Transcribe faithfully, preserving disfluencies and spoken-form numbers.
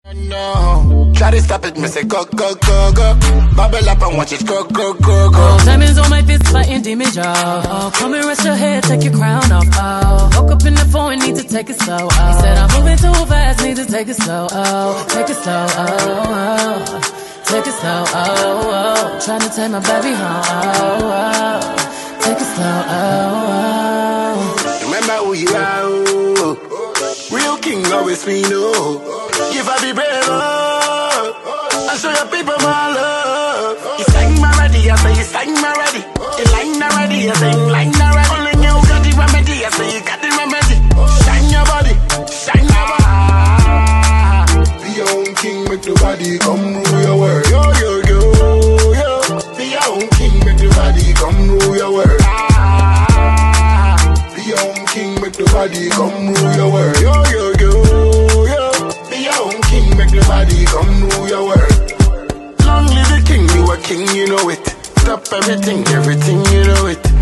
No, try to stop it, me say go, go, go, go. Bubble up and watch it go, go, go, go. Oh, diamonds on my fist fighting demons, y'all. Oh, come and rest your head, take your crown off. Oh, woke up in the phone, need to take it slow. Oh, he said I'm moving too fast, need to take it slow. Oh, take it slow. Oh, oh, take it slow. Oh, oh, trying to take my baby home. Oh, oh, take it slow. Oh, oh. Remember who you are. Oh. Real king always we know. Give her the brave love and show your people my love. You sang my ready, I say you sang my ready. You line already, I say you line already. Only you got the remedy, I say you got the remedy. Shine your body, shine your body. Be your own king, make the body come rule your world. Yo, yo, yo, yo. Be your own king, make the body come rule your world. Be your own king, make the body come rule your world. Yo, yo, yo. Make the body come rule your world. Long live the king, you a king, you know it. Stop everything, everything, you know it.